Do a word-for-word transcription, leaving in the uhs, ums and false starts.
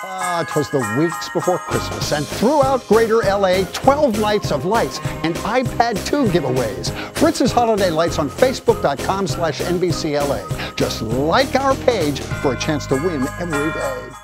Ah, it was the weeks before Christmas, and throughout greater L A, twelve nights of lights and iPad two giveaways. Fritz's Holiday Lights on Facebook dot com slash N B C L A. Just like our page for a chance to win every day.